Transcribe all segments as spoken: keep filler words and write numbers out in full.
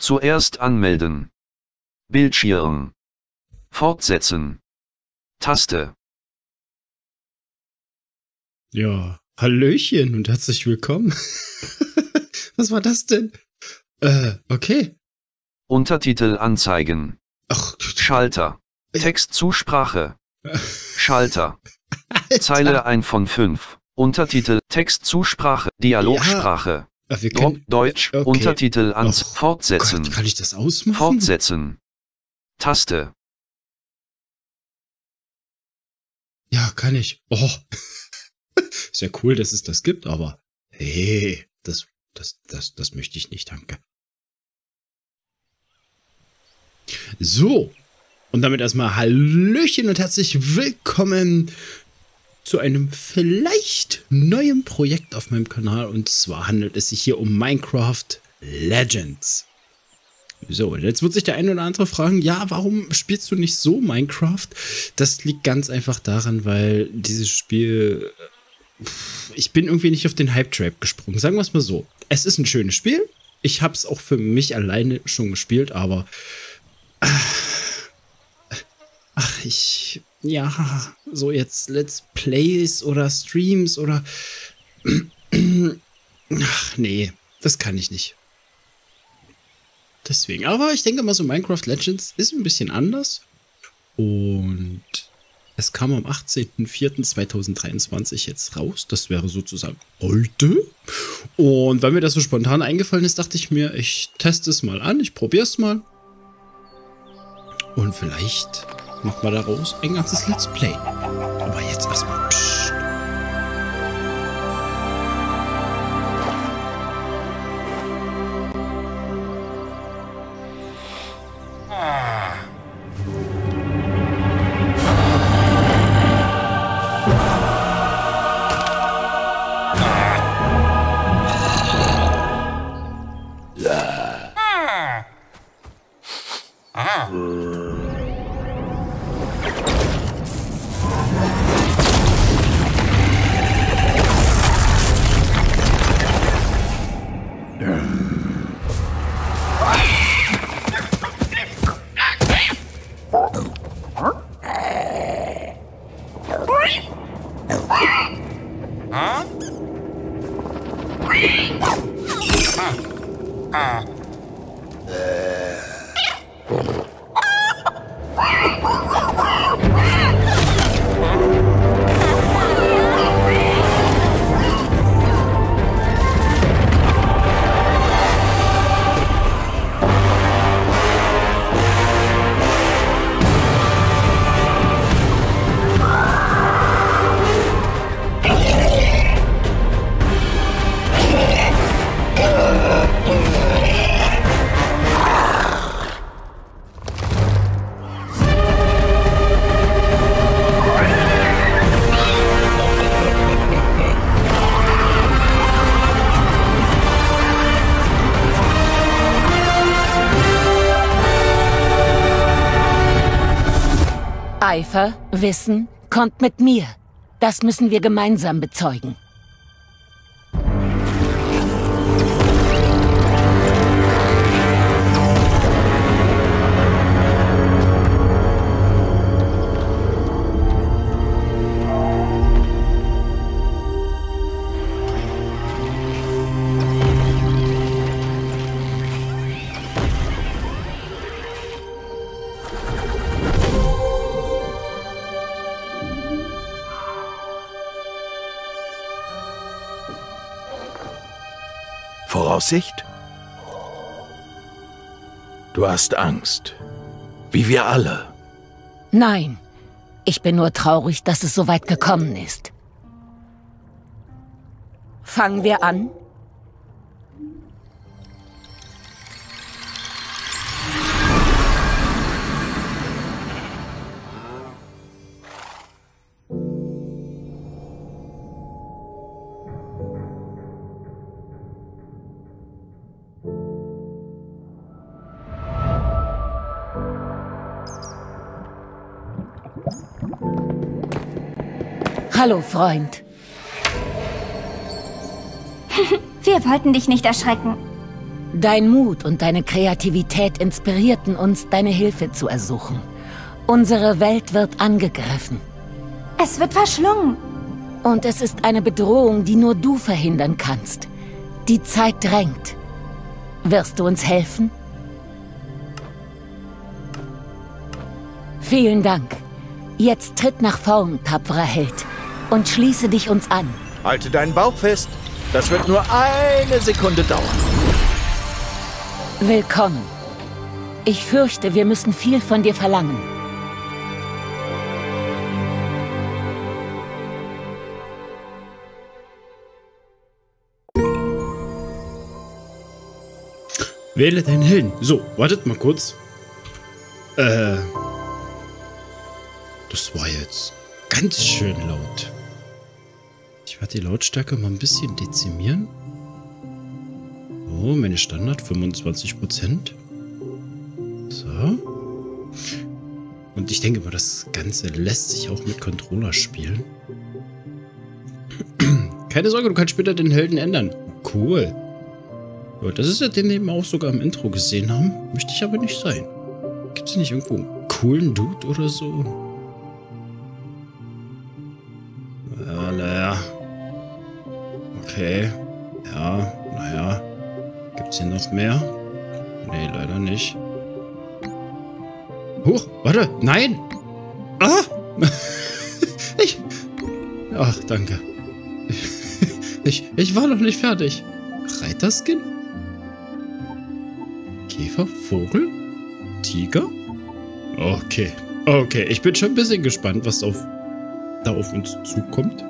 Zuerst anmelden. Bildschirm. Fortsetzen. Taste. Ja, Hallöchen und herzlich willkommen. Was war das denn? Äh, okay. Untertitel anzeigen. Ach, Schalter. Textzusprache. Schalter. Alter. Zeile eins von fünf. Untertitel. Textzusprache. Dialogsprache. Ach, wir Drop können, Deutsch. okay. Untertitel ans. Och, Fortsetzen. Gott, kann ich das ausmachen? Fortsetzen. Taste. Ja, kann ich. Oh. Ist ja cool, dass es das gibt, aber hey, das, das, das, das möchte ich nicht, danke. So, und damit erstmal Hallöchen und herzlich willkommen zu einem vielleicht neuen Projekt auf meinem Kanal. Und zwar handelt es sich hier um Minecraft Legends. So, jetzt wird sich der eine oder andere fragen, ja, warum spielst du nicht so Minecraft? Das liegt ganz einfach daran, weil dieses Spiel, ich bin irgendwie nicht auf den Hype-Trap gesprungen. Sagen wir es mal so. Es ist ein schönes Spiel. Ich habe es auch für mich alleine schon gespielt, aber ach, ich, ja, so jetzt Let's Plays oder Streams oder ach, nee, das kann ich nicht. Deswegen, aber ich denke mal so, Minecraft Legends ist ein bisschen anders. Und es kam am achtzehnten vierten zweitausenddreiundzwanzig jetzt raus. Das wäre sozusagen heute. Und weil mir das so spontan eingefallen ist, dachte ich mir, ich teste es mal an, ich probiere es mal. Und vielleicht machen wir daraus ein ganzes Let's Play. Aber jetzt erstmal. Psst. Eifer, Wissen, kommt mit mir. Das müssen wir gemeinsam bezeugen. Voraussicht? Du hast Angst. Wie wir alle. Nein, ich bin nur traurig, dass es so weit gekommen ist. Fangen wir an? Hallo, Freund. Wir wollten dich nicht erschrecken. Dein Mut und deine Kreativität inspirierten uns, deine Hilfe zu ersuchen. Unsere Welt wird angegriffen. Es wird verschlungen. Und es ist eine Bedrohung, die nur du verhindern kannst. Die Zeit drängt. Wirst du uns helfen? Vielen Dank. Jetzt tritt nach vorn, tapferer Held, und schließe dich uns an. Halte deinen Bauch fest. Das wird nur eine Sekunde dauern. Willkommen. Ich fürchte, wir müssen viel von dir verlangen. Wähle deinen Helden. So, wartet mal kurz. Äh. Das war jetzt ganz schön laut. Ich werde die Lautstärke mal ein bisschen dezimieren. So, meine Standard fünfundzwanzig Prozent. So. Und ich denke mal, das Ganze lässt sich auch mit Controller spielen. Keine Sorge, du kannst später den Helden ändern. Cool. Ja, das ist ja den, den wir auch sogar im Intro gesehen haben. Möchte ich aber nicht sein. Gibt es nicht irgendwo einen coolen Dude oder so? Ja, naja. Okay. Ja, naja. Gibt es hier noch mehr? Nee, leider nicht. Huch, warte, nein! Ah! ich... Ach, danke. Ich, ich war noch nicht fertig. Reiterskin? Käfer, Vogel, Tiger? Okay, okay. Ich bin schon ein bisschen gespannt, was auf, da auf uns zukommt.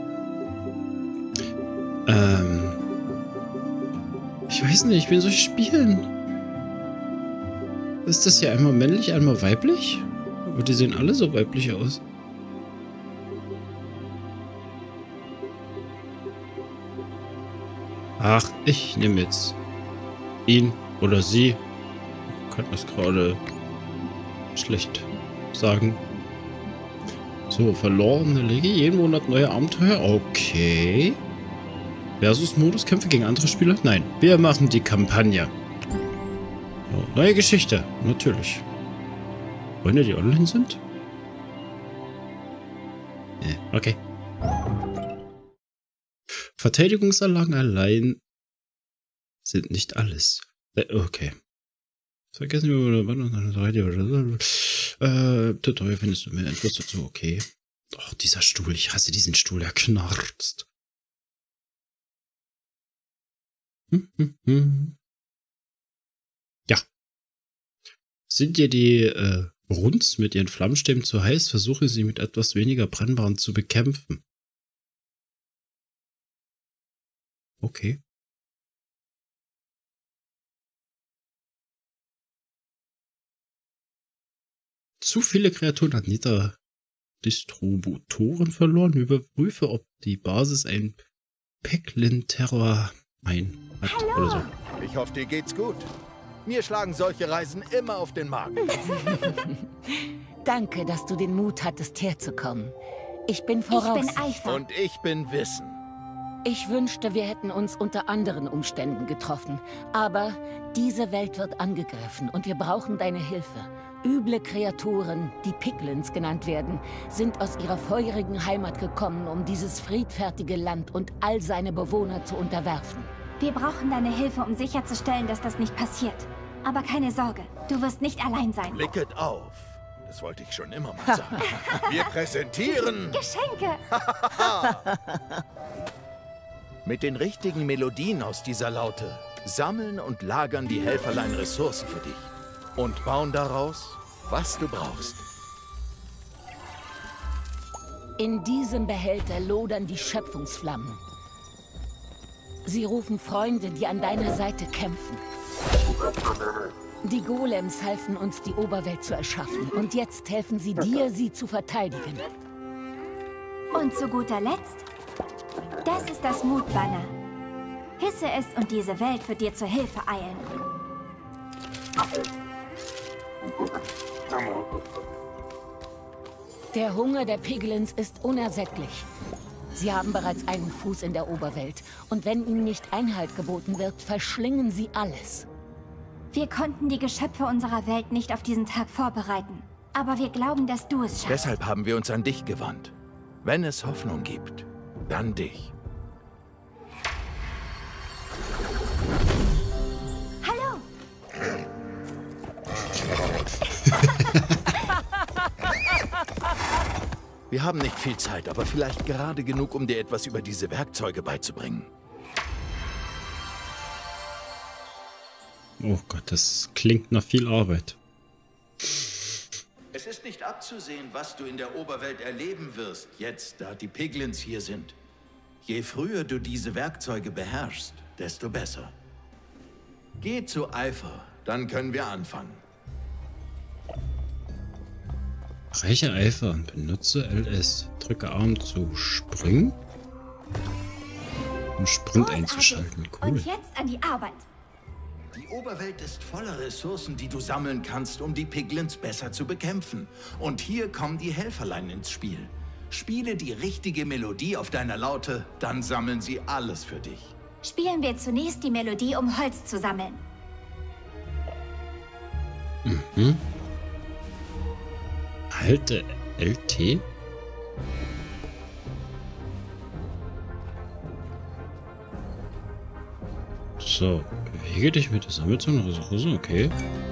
Ähm... Ich weiß nicht, wie soll ich spielen? Ist das hier einmal männlich, einmal weiblich? Aber die sehen alle so weiblich aus. Ach, ich nehme jetzt ihn oder sie. Ich kann das gerade schlecht sagen. So, verlorene Lege, jeden Monat neue Abenteuer. Okay. Versus-Modus, Kämpfe gegen andere Spieler? Nein, wir machen die Kampagne. So, neue Geschichte, natürlich. Wollen wir die online sind? Nee, okay. Verteidigungsanlagen allein sind nicht alles. Okay. Vergessen wir äh, Tutorial findest du mehr Infos dazu. Okay. Doch, dieser Stuhl. Ich hasse diesen Stuhl. Der knarzt. Hm, hm, hm. Ja. Sind dir die äh, Brunst mit ihren Flammenstäben zu heiß? Versuche sie mit etwas weniger brennbaren zu bekämpfen. Okay. Zu viele Kreaturen hat Nita Distributoren verloren. Überprüfe, ob die Basis ein Peklin-Terror ein hat. Hallo. Oder so. Ich hoffe, dir geht's gut. Mir schlagen solche Reisen immer auf den Magen. Danke, dass du den Mut hattest, herzukommen. Ich bin voraus. Ich bin Eifer. Und ich bin Wissen. Ich wünschte, wir hätten uns unter anderen Umständen getroffen. Aber diese Welt wird angegriffen und wir brauchen deine Hilfe. Üble Kreaturen, die Piglins genannt werden, sind aus ihrer feurigen Heimat gekommen, um dieses friedfertige Land und all seine Bewohner zu unterwerfen. Wir brauchen deine Hilfe, um sicherzustellen, dass das nicht passiert. Aber keine Sorge, du wirst nicht allein sein. Blicket auf. Das wollte ich schon immer mal sagen. Wir präsentieren... Geschenke! Mit den richtigen Melodien aus dieser Laute sammeln und lagern die Helferlein Ressourcen für dich. Und bauen daraus, was du brauchst. In diesem Behälter lodern die Schöpfungsflammen. Sie rufen Freunde, die an deiner Seite kämpfen. Die Golems halfen uns, die Oberwelt zu erschaffen. Und jetzt helfen sie dir, sie zu verteidigen. Und zu guter Letzt, das ist das Mutbanner. Hisse es und diese Welt wird dir zur Hilfe eilen. Der Hunger der Piglins ist unersättlich. Sie haben bereits einen Fuß in der Oberwelt. Und wenn ihnen nicht Einhalt geboten wird, verschlingen sie alles. Wir konnten die Geschöpfe unserer Welt nicht auf diesen Tag vorbereiten. Aber wir glauben, dass du es schaffst. Deshalb haben wir uns an dich gewandt. Wenn es Hoffnung gibt, dann dich. Hallo! Wir haben nicht viel Zeit, aber vielleicht gerade genug, um dir etwas über diese Werkzeuge beizubringen. Oh Gott, das klingt nach viel Arbeit. Es ist nicht abzusehen, was du in der Oberwelt erleben wirst, jetzt, da die Piglins hier sind. Je früher du diese Werkzeuge beherrschst, desto besser. Geh zu Eifer, dann können wir anfangen. Reiche Eifer und benutze L S. Drücke A, um zu springen. Um Sprint Großartig. einzuschalten. Cool. Und jetzt an die Arbeit. Die Oberwelt ist voller Ressourcen, die du sammeln kannst, um die Piglins besser zu bekämpfen. Und hier kommen die Helferlein ins Spiel. Spiele die richtige Melodie auf deiner Laute, dann sammeln sie alles für dich. Spielen wir zunächst die Melodie, um Holz zu sammeln. Mhm. Halte L T. So, bewege dich mit der Sammelzone. Okay.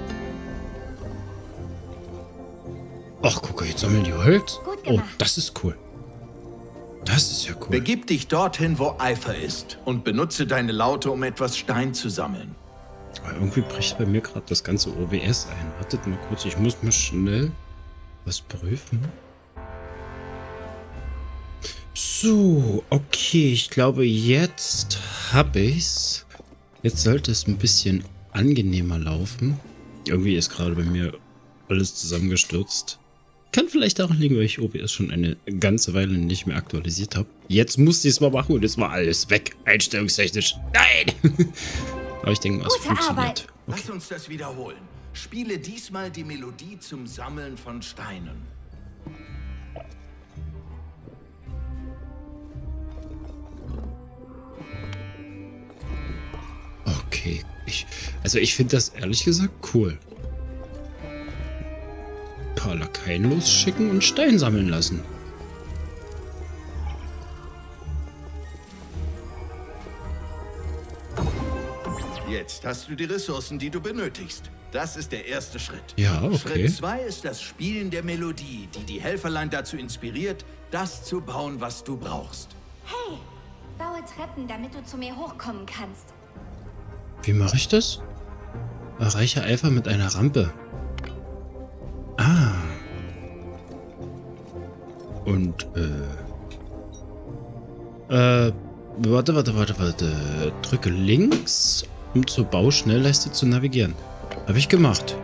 Ach, guck mal, jetzt sammeln die Holz. Gut Oh, gemacht. das ist cool. Das ist ja cool. Begib dich dorthin, wo Eifer ist und benutze deine Laute, um etwas Stein zu sammeln. Aber irgendwie bricht bei mir gerade das ganze O B S ein. Wartet mal kurz, ich muss mal schnell was prüfen. So, okay, ich glaube, jetzt habe ich's. Jetzt sollte es ein bisschen angenehmer laufen. Irgendwie ist gerade bei mir alles zusammengestürzt. Kann vielleicht daran liegen, weil ich O B S schon eine ganze Weile nicht mehr aktualisiert habe. Jetzt musste ich es mal machen und es war alles weg. Einstellungstechnisch. Nein! Aber ich denke mal, es Gute funktioniert. Arbeit. Okay. Lass uns das wiederholen. Spiele diesmal die Melodie zum Sammeln von Steinen. Okay. Ich, also ich finde das ehrlich gesagt cool. Ein paar Lakaien losschicken und Stein sammeln lassen. Jetzt hast du die Ressourcen, die du benötigst. Das ist der erste Schritt. Ja, okay. Schritt zwei ist das Spielen der Melodie, die die Helferlein dazu inspiriert, das zu bauen, was du brauchst. Hey, baue Treppen, damit du zu mir hochkommen kannst. Wie mache ich das? Erreiche Eifer mit einer Rampe. Ah. Und, äh... Äh, warte, warte, warte, warte. Drücke links, um zur Bauschnellleiste zu navigieren. Habe ich gemacht.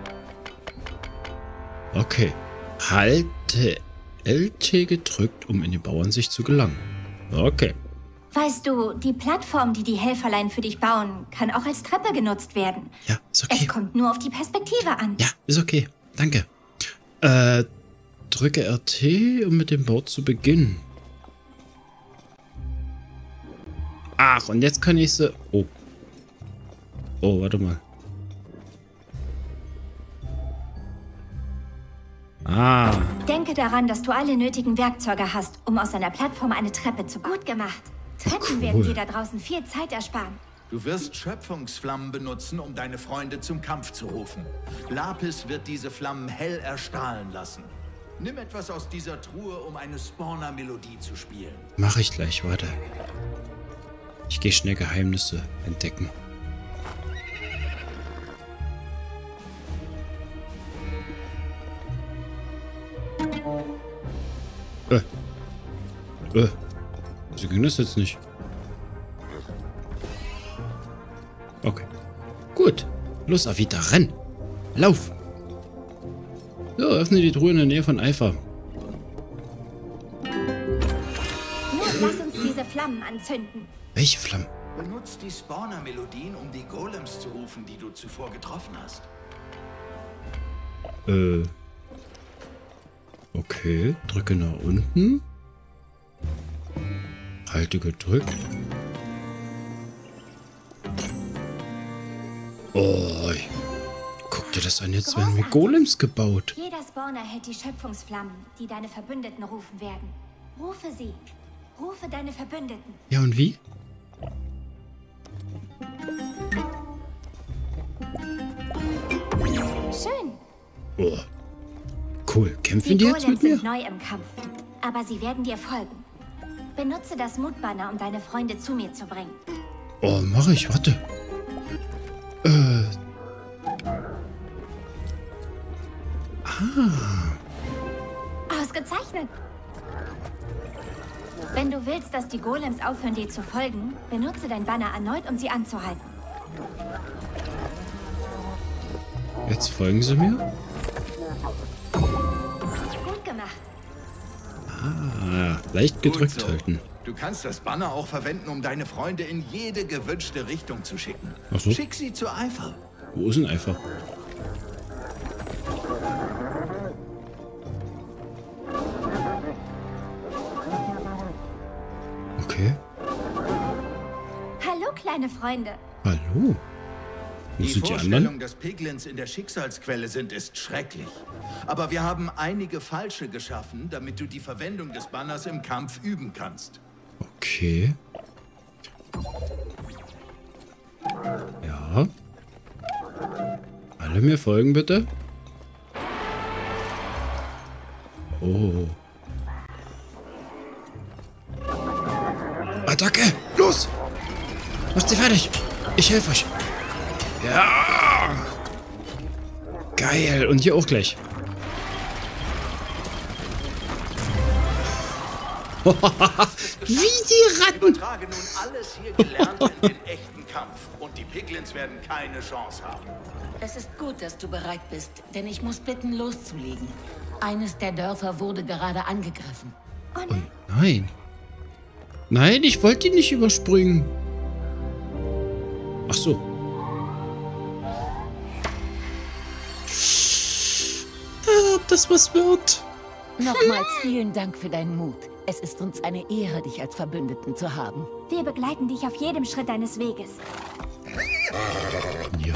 Okay. Halte L T gedrückt, um in die Bauansicht zu gelangen. Okay. Weißt du, die Plattform, die die Helferlein für dich bauen, kann auch als Treppe genutzt werden. Ja, ist okay. Es kommt nur auf die Perspektive an. Ja, ist okay. Danke. Äh, drücke R T, um mit dem Bau zu beginnen. Ach, und jetzt kann ich sie... Oh. Oh, warte mal. Ah. Denke daran, dass du alle nötigen Werkzeuge hast, um aus einer Plattform eine Treppe zu bauen. Gut gemacht. Treppen cool. werden dir da draußen viel Zeit ersparen. Du wirst Schöpfungsflammen benutzen, um deine Freunde zum Kampf zu rufen. Lapis wird diese Flammen hell erstrahlen lassen. Nimm etwas aus dieser Truhe, um eine Spawner-Melodie zu spielen. Mach ich gleich, warte. Ich gehe schnell Geheimnisse entdecken. Äh. Äh. Wieso ging das jetzt nicht? Okay. Gut. Los, Avita, renn. Lauf. So, öffne die Truhe in der Nähe von Eifer. Nur lass uns diese Flammen anzünden. Welche Flammen? Benutzt die Spawner-Melodien, um die Golems zu rufen, die du zuvor getroffen hast. Äh. Okay, drücke nach unten. Halte gedrückt. Oh. dir das an, jetzt werden wir Golems gebaut. Jeder Spawner hält die Schöpfungsflammen, die deine Verbündeten rufen werden. Rufe sie. Rufe deine Verbündeten. Ja, und wie? Schön. Oh. Cool. Kämpfen Die die jetzt Golems mit mir? sind neu im Kampf, aber sie werden dir folgen. Benutze das Mutbanner, um deine Freunde zu mir zu bringen. Oh, mache ich. Warte. Äh. Ah. Ausgezeichnet. Wenn du willst, dass die Golems aufhören, dir zu folgen, benutze dein Banner erneut, um sie anzuhalten. Jetzt folgen sie mir? Gut gemacht. Ah, leicht gedrückt Gut so. halten. Du kannst das Banner auch verwenden, um deine Freunde in jede gewünschte Richtung zu schicken. Ach so. Schick sie zu Eifer. Wo ist denn Eifer? Okay. Hallo, kleine Freunde. Hallo. Wo Die sind die Vorstellung, anderen? dass Piglins in der Schicksalsquelle sind, ist schrecklich. Aber wir haben einige falsche geschaffen, damit du die Verwendung des Banners im Kampf üben kannst. Okay. Ja. Alle mir folgen, bitte. Oh. Attacke! Los! Macht sie fertig! Ich helfe euch! Ja! Geil! Und hier auch gleich. Wie die Ratten! Übertrage nun alles hier Gelernte in den echten Kampf. Und die Piglins werden keine Chance haben. Es ist gut, dass du bereit bist, denn ich muss bitten, loszulegen. Eines der Dörfer wurde gerade angegriffen. Oh nein. Nein. Nein, ich wollte ihn nicht überspringen. Ach so. Ah, ob das was wird? Nochmals vielen Dank für deinen Mut. Es ist uns eine Ehre, dich als Verbündeten zu haben. Wir begleiten dich auf jedem Schritt deines Weges. Ja.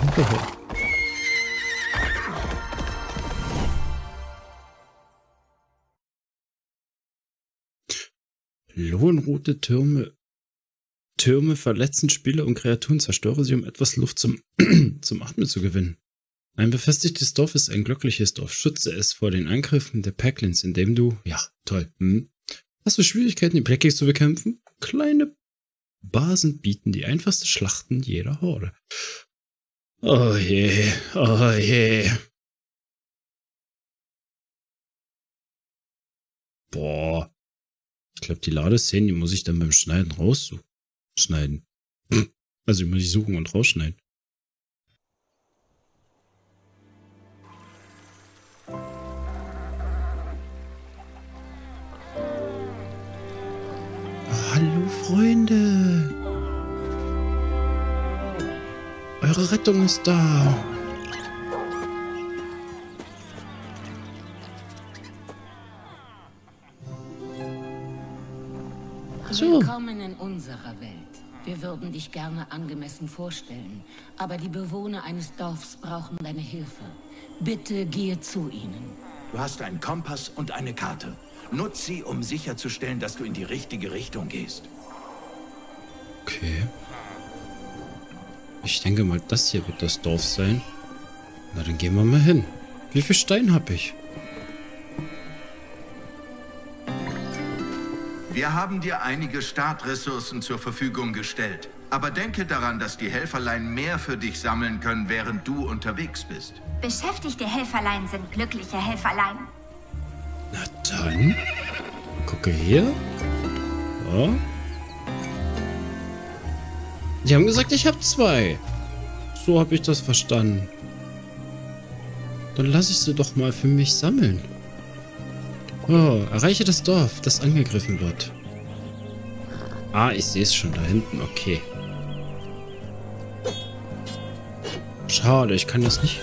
Lohnrote Türme. Türme verletzen Spieler und Kreaturen, zerstöre sie, um etwas Luft zum, zum Atmen zu gewinnen. Ein befestigtes Dorf ist ein glückliches Dorf. Schütze es vor den Angriffen der Piglins, indem du... Ja, toll. Hm. Hast du Schwierigkeiten, die Piglins zu bekämpfen? Kleine Basen bieten die einfachste Schlachten jeder Horde. Oh je, oh je. Boah. Ich glaube, die Ladeszenen, die muss ich dann beim Schneiden rausschneiden. Also die muss ich suchen und rausschneiden. Oh, hallo Freunde. Eure Rettung ist da. So. Willkommen in unserer Welt. Wir würden dich gerne angemessen vorstellen, aber die Bewohner eines Dorfs brauchen deine Hilfe. Bitte gehe zu ihnen. Du hast einen Kompass und eine Karte. Nutz sie, um sicherzustellen, dass du in die richtige Richtung gehst. Okay. Ich denke mal, das hier wird das Dorf sein. Na, dann gehen wir mal hin. Wie viel Stein habe ich? Wir haben dir einige Startressourcen zur Verfügung gestellt. Aber denke daran, dass die Helferlein mehr für dich sammeln können, während du unterwegs bist. Beschäftigte Helferlein sind glückliche Helferlein. Na dann. Gucke hier. So. Die haben gesagt, ich habe zwei. So habe ich das verstanden. Dann lasse ich sie doch mal für mich sammeln. Oh, erreiche das Dorf, das angegriffen wird. Ah, ich sehe es schon da hinten. Okay. Schade, ich kann das nicht...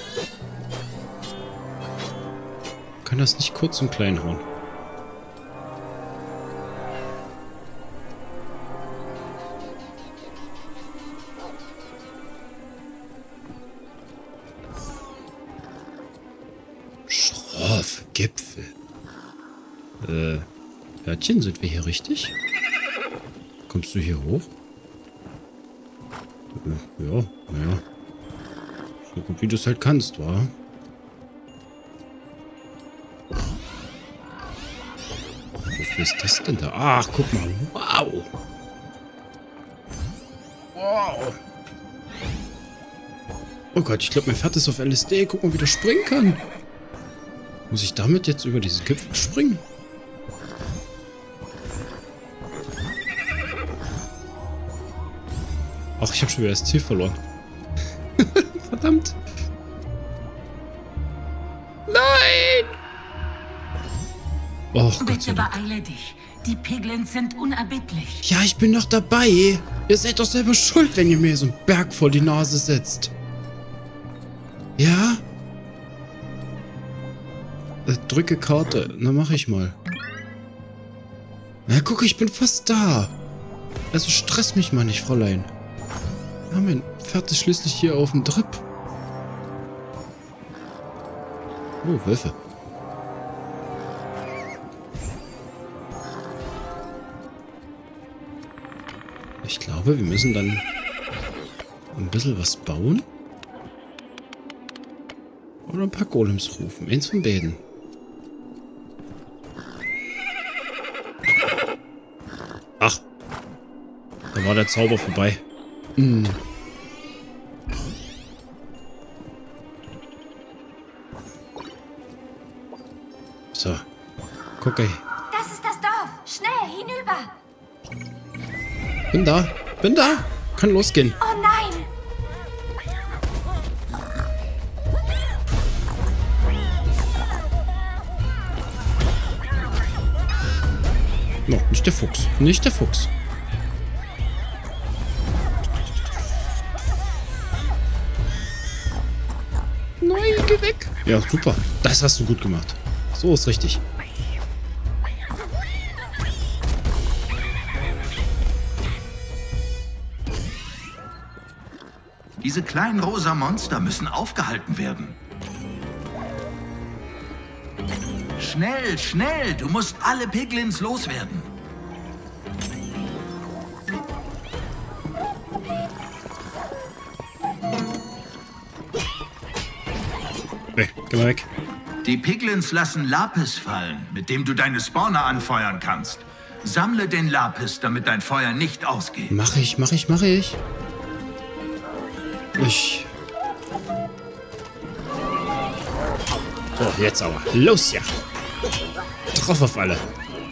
kann das nicht kurz und klein hauen. Gipfel. Äh, Hörtchen, sind wir hier richtig? Kommst du hier hoch? Äh, ja, naja. So gut wie du es halt kannst, wa? Wofür ist das denn da? Ach, guck mal. Wow. Wow. Oh Gott, ich glaube, mein Pferd ist auf L S D. Guck mal, wie der springen kann. Muss ich damit jetzt über diesen Gipfel springen? Ach, ich habe schon wieder das Ziel verloren. Verdammt. Nein! Oh Gott Bitte sei Dank. beeile dich. Die Piglins sind unerbittlich. Ja, ich bin noch dabei. Ihr seid doch selber schuld, wenn ihr mir so einen Berg vor die Nase setzt. Ja? Äh, drücke Karte. Na, mach ich mal. Na, guck, ich bin fast da. Also stress mich mal nicht, Fräulein. Ja, mein Pferd ist schließlich hier auf dem Trip. Oh, Wölfe. Ich glaube, wir müssen dann ein bisschen was bauen. Oder ein paar Golems rufen. Eins von beiden. Ach. Da war der Zauber vorbei. Hm. So. Guck, ey. Das ist das Dorf. Schnell, hinüber. Bin da. Bin da. Kann losgehen. Oh nein. No, nicht der Fuchs. Nicht der Fuchs. Nein, geh weg. Ja, super. Das hast du gut gemacht. So ist richtig. Diese kleinen rosa Monster müssen aufgehalten werden. Schnell, schnell! Du musst alle Piglins loswerden. Nee, geh mal weg. Die Piglins lassen Lapis fallen, mit dem du deine Spawner anfeuern kannst. Sammle den Lapis, damit dein Feuer nicht ausgeht. Mach ich, mach ich, mach ich. Ich... So, jetzt aber. Los, ja. Drauf auf alle.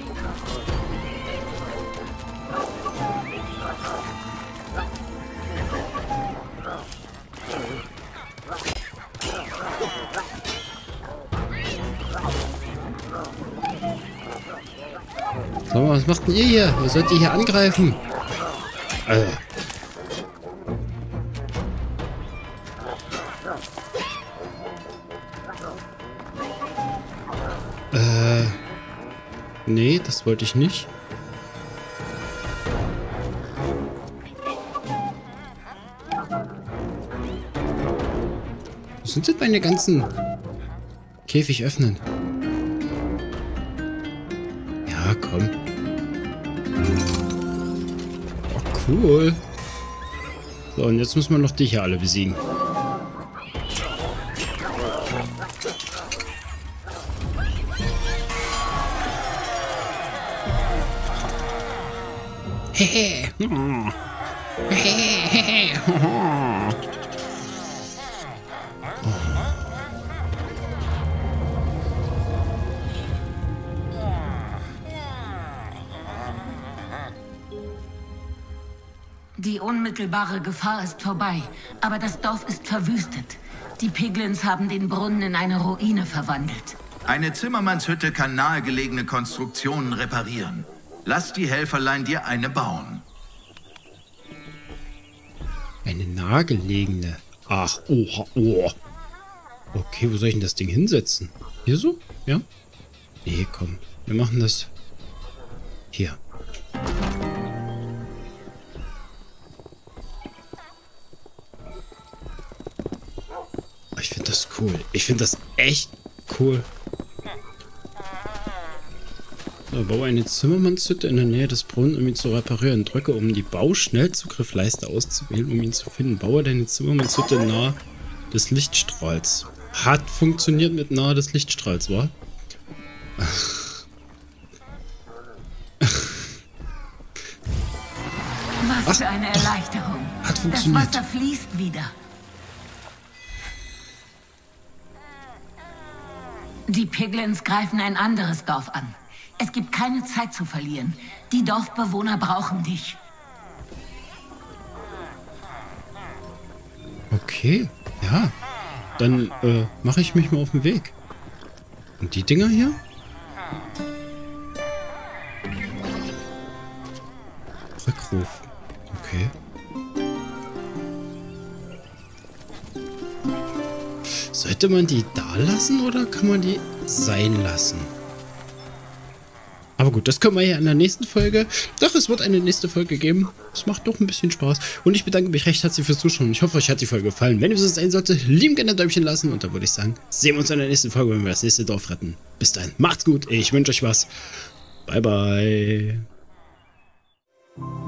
So, was macht denn ihr hier? Ihr sollt ihr hier angreifen. Äh. Äh. Nee, das wollte ich nicht. Wo sind denn meine ganzen Käfig öffnen? Ja, komm. Oh, cool. So, und jetzt müssen wir noch dich hier alle besiegen. Hehe. Hehe. Die unmittelbare Gefahr ist vorbei, aber das Dorf ist verwüstet. Die Piglins haben den Brunnen in eine Ruine verwandelt. Eine Zimmermannshütte kann nahegelegene Konstruktionen reparieren. Lass die Helferlein dir eine bauen. Eine nahegelegene. Ach, oha, oh. Okay, wo soll ich denn das Ding hinsetzen? Hier so? Ja? Nee, komm. Wir machen das hier. Ich finde das cool. Ich finde das echt cool. Da baue eine Zimmermannshütte in der Nähe des Brunnens, um ihn zu reparieren. Drücke, um die Bauschnellzugriffleiste auszuwählen, um ihn zu finden. Baue deine Zimmermannshütte nahe des Lichtstrahls. Hat funktioniert mit nahe des Lichtstrahls, wa? Was für eine Erleichterung. Hat funktioniert. Das Wasser fließt wieder. Die Piglins greifen ein anderes Dorf an. Es gibt keine Zeit zu verlieren. Die Dorfbewohner brauchen dich. Okay, ja. Dann äh, mache ich mich mal auf den Weg. Und die Dinger hier? Rückruf. Okay. Sollte man die da lassen oder kann man die sein lassen? Aber gut, das können wir ja in der nächsten Folge. Doch, es wird eine nächste Folge geben. Es macht doch ein bisschen Spaß. Und ich bedanke mich recht herzlich fürs Zuschauen. Ich hoffe, euch hat die Folge gefallen. Wenn es so sein sollte, lieben gerne ein Däumchen lassen. Und dann würde ich sagen, sehen wir uns in der nächsten Folge, wenn wir das nächste Dorf retten. Bis dahin, macht's gut. Ich wünsche euch was. Bye, bye.